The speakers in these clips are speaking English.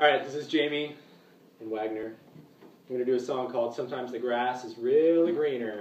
Alright, this is Jamie and Wagner. I'm going to do a song called Sometimes the Grass is Really Greener.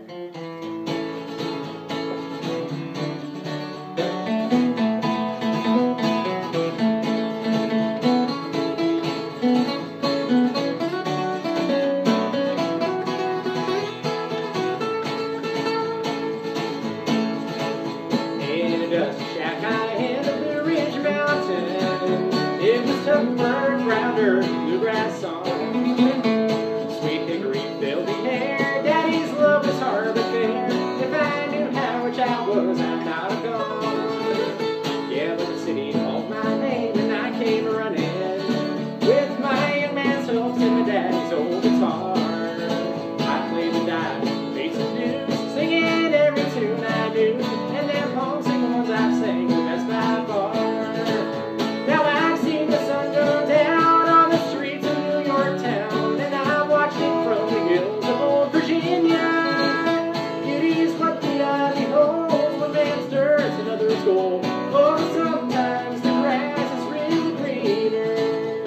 In a dusty shack high in the Blue Ridge Mountains, it was tough work round her bluegrass song. Sweet hickory filled the air, Daddy's love was hard but fair. If I knew how rich I was, I'd not have gone. Yeah, but the city called my name and I came running with my young man's hopes and my daddy's old guitar. I played the dive, made some news, singing every tune I knew, and them homesick ones I sang the best by far. Now I've seen the sun go down on the streets of New York town, and I've watched it from the hills of old Virginia. Beauty's what the eye beholds, one man's dirt and another's gold. Oh, sometimes the grass is really greener.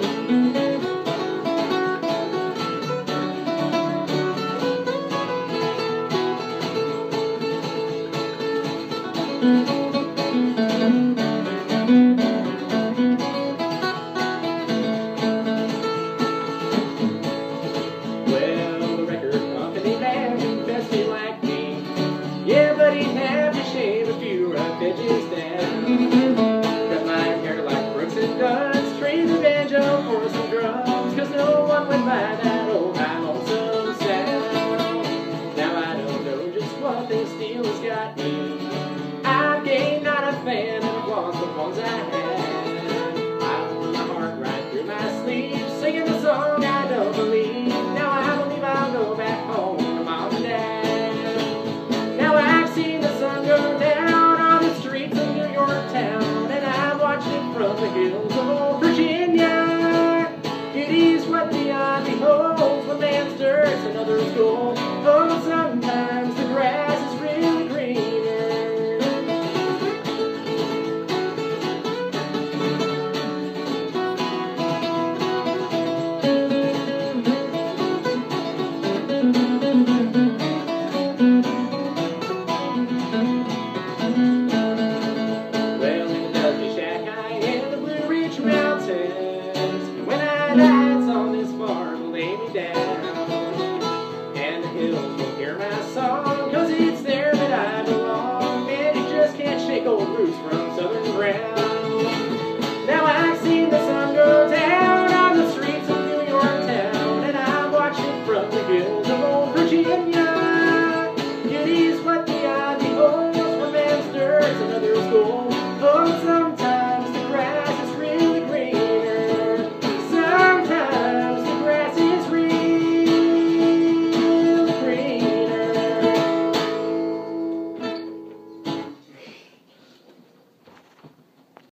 Well, the record company man confessed he liked me. Yeah, but he'd have to shave a few rough edges down. Cut my hair like Brooks and Dunn's, trade the banjo for some drums, 'cause no one would buy that old high lonesome sound. Now I don't know just what this deal has got me. I've gained not a fan and I've lost the ones I had. I wore my heart right through my sleeve, singing the song I don't believe. Now I believe I'll go back home to Mom and Dad. Now I've seen the sun go down on the streets of New York town, and I've watched it from the hills of old Virginia. Beauty's what the eye beholds, one man's dirt, another's gold. Oh, sometimes the grass is really greener. Well, in the dusty shack high in the Blue Ridge Mountains, when I lights on this farm will lay me down, and the hills will hear my song, 'cause it's there that I belong, and you just can't shake old roots from southern ground. Now I've seen the sun go down on the streets of New York town, and I've watched it from the hills